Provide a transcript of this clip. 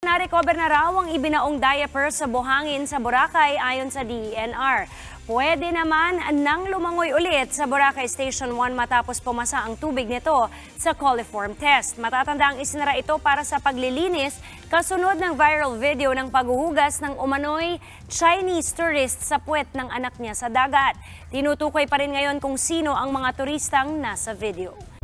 na-recover na raw ang ibinaong diaper sa buhangin sa Boracay ayon sa DENR. Pwede naman nang lumangoy ulit sa Boracay Station 1 matapos pumasa ang tubig nito sa coliform test. Matatandang isinara ito para sa paglilinis kasunod ng viral video ng paghuhugas ng umano'y Chinese tourist sa puwet ng anak niya sa dagat. Tinutukoy pa rin ngayon kung sino ang mga turistang nasa video.